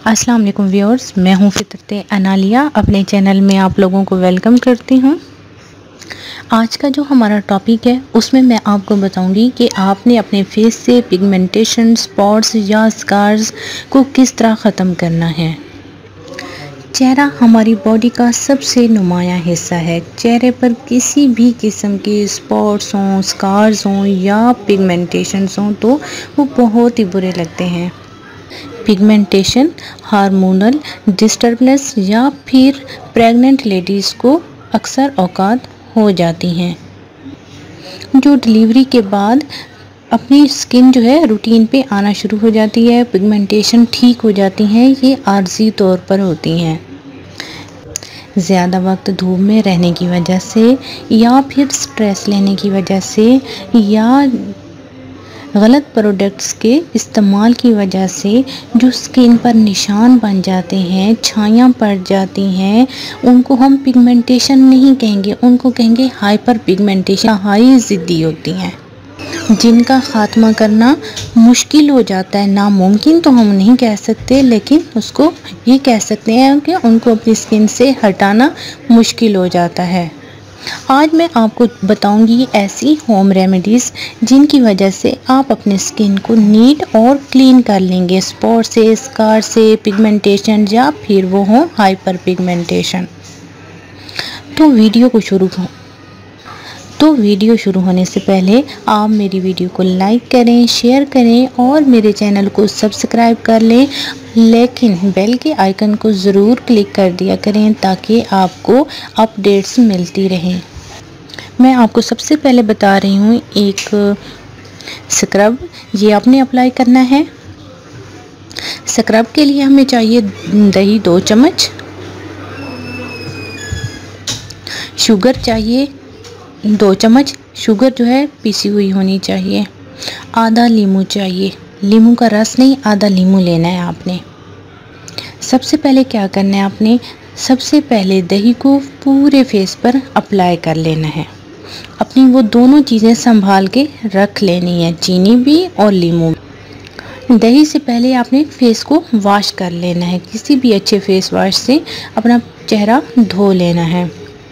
अस्सलाम वालेकुम व्यूअर्स, मैं हूं फितरत अनालिया। अपने चैनल में आप लोगों को वेलकम करती हूं। आज का जो हमारा टॉपिक है उसमें मैं आपको बताऊंगी कि आपने अपने फेस से पिगमेंटेशन, स्पॉट्स या स्कार्स को किस तरह ख़त्म करना है। चेहरा हमारी बॉडी का सबसे नुमायां हिस्सा है। चेहरे पर किसी भी किस्म के स्पॉट्स हों, स्कार्स हों या पिगमेंटेशंस हों तो वो बहुत ही बुरे लगते हैं। पिगमेंटेशन हार्मोनल डिस्टर्बेंस या फिर प्रेग्नेंट लेडीज़ को अक्सर औकात हो जाती हैं, जो डिलीवरी के बाद अपनी स्किन जो है रूटीन पे आना शुरू हो जाती है। पिगमेंटेशन ठीक हो जाती हैं, ये आर्जी तौर पर होती हैं। ज़्यादा वक्त धूप में रहने की वजह से या फिर स्ट्रेस लेने की वजह से या गलत प्रोडक्ट्स के इस्तेमाल की वजह से जो स्किन पर निशान बन जाते हैं, छायाँ पड़ जाती हैं, उनको हम पिगमेंटेशन नहीं कहेंगे, उनको कहेंगे हाइपर पिगमेंटेशन। हाई ज़िद्दी होती हैं जिनका ख़ात्मा करना मुश्किल हो जाता है। नामुमकिन तो हम नहीं कह सकते, लेकिन उसको ये कह सकते हैं कि उनको अपनी स्किन से हटाना मुश्किल हो जाता है। आज मैं आपको बताऊंगी ऐसी होम रेमेडीज़ जिनकी वजह से आप अपने स्किन को नीट और क्लीन कर लेंगे, स्पॉट से, स्कार से, पिगमेंटेशन या फिर वो हो हाइपर पिगमेंटेशन। तो वीडियो शुरू होने से पहले आप मेरी वीडियो को लाइक करें, शेयर करें और मेरे चैनल को सब्सक्राइब कर लें, लेकिन बेल के आइकन को ज़रूर क्लिक कर दिया करें ताकि आपको अपडेट्स मिलती रहें। मैं आपको सबसे पहले बता रही हूँ एक स्क्रब, ये आपने अप्लाई करना है। स्क्रब के लिए हमें चाहिए दही 2 चम्मच, शुगर चाहिए 2 चम्मच, शुगर जो है पीसी हुई होनी चाहिए। आधा नींबू चाहिए, नींबू का रस नहीं, आधा नींबू लेना है आपने। सबसे पहले क्या करना है आपने, सबसे पहले दही को पूरे फेस पर अप्लाई कर लेना है। अपनी वो दोनों चीज़ें संभाल के रख लेनी है, चीनी भी और नींबू। दही से पहले आपने फेस को वॉश कर लेना है, किसी भी अच्छे फेस वॉश से अपना चेहरा धो लेना है।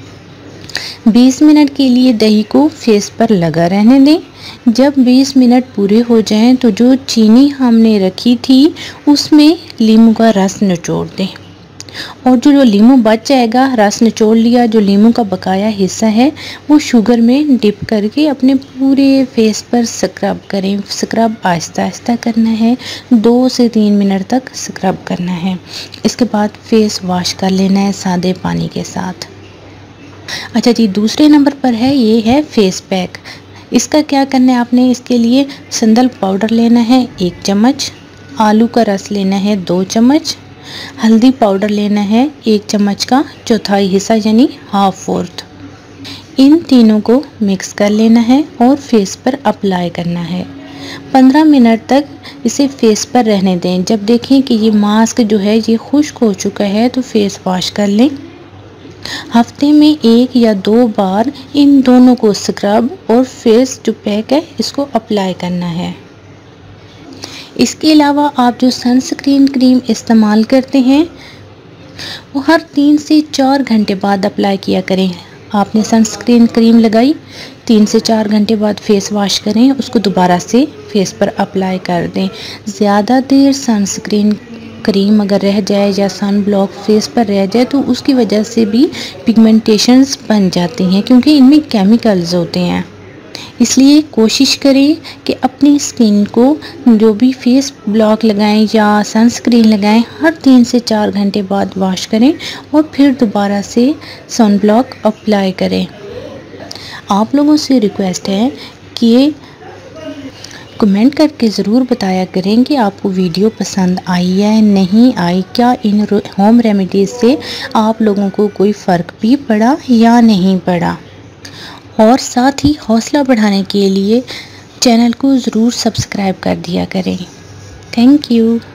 20 मिनट के लिए दही को फेस पर लगा रहने दें। जब 20 मिनट पूरे हो जाएं तो जो चीनी हमने रखी थी उसमें नींबू का रस निचोड़ दें, और जो नींबू बच जाएगा, रस निचोड़ लिया, जो नींबू का बकाया हिस्सा है वो शुगर में डिप करके अपने पूरे फेस पर स्क्रब करें। स्क्रब आहिस्ता आहिस्ता करना है, 2 से 3 मिनट तक स्क्रब करना है। इसके बाद फेस वॉश कर लेना है सादे पानी के साथ। अच्छा जी, दूसरे नंबर पर है, ये है फेस पैक। इसका क्या करना है आपने, इसके लिए संदल पाउडर लेना है 1 चम्मच, आलू का रस लेना है 2 चम्मच, हल्दी पाउडर लेना है 1 चम्मच का चौथाई हिस्सा यानी 1/2। इन तीनों को मिक्स कर लेना है और फेस पर अप्लाई करना है। 15 मिनट तक इसे फेस पर रहने दें। जब देखें कि ये मास्क जो है ये खुश्क हो चुका है तो फेस वॉश कर लें। हफ्ते में 1 या 2 बार इन दोनों को स्क्रब और फेस जो पैक है इसको अप्लाई करना है। इसके अलावा आप जो सनस्क्रीन क्रीम इस्तेमाल करते हैं वो हर 3 से 4 घंटे बाद अप्लाई किया करें। आपने सनस्क्रीन क्रीम लगाई, 3 से 4 घंटे बाद फेस वॉश करें, उसको दोबारा से फेस पर अप्लाई कर दें। ज़्यादा देर सनस्क्रीन क्रीम अगर रह जाए या सन ब्लॉक फेस पर रह जाए तो उसकी वजह से भी पिगमेंटेशंस बन जाती हैं, क्योंकि इनमें केमिकल्स होते हैं। इसलिए कोशिश करें कि अपनी स्किन को जो भी फेस ब्लॉक लगाएं या सनस्क्रीन लगाएं हर 3 से 4 घंटे बाद वॉश करें और फिर दोबारा से सन ब्लॉक अप्लाई करें। आप लोगों से रिक्वेस्ट है कि कमेंट करके ज़रूर बताया करें कि आपको वीडियो पसंद आई है नहीं आई, क्या इन होम रेमेडीज़ से आप लोगों को कोई फ़र्क भी पड़ा या नहीं पड़ा। और साथ ही हौसला बढ़ाने के लिए चैनल को ज़रूर सब्सक्राइब कर दिया करें। Thank you.